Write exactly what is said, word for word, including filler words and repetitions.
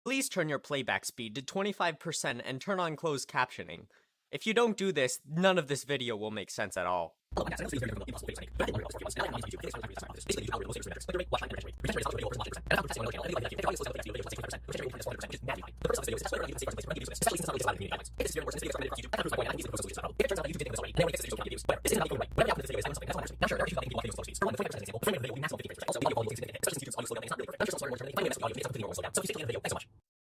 Please turn your playback speed to twenty-five percent and turn on closed captioning. If you don't do this, none of this video will make sense at all.